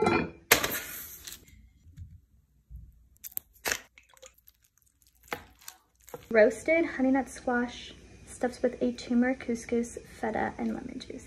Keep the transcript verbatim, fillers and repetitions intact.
Roasted honey nut squash stuffed with a turmeric couscous, feta, and lemon juice.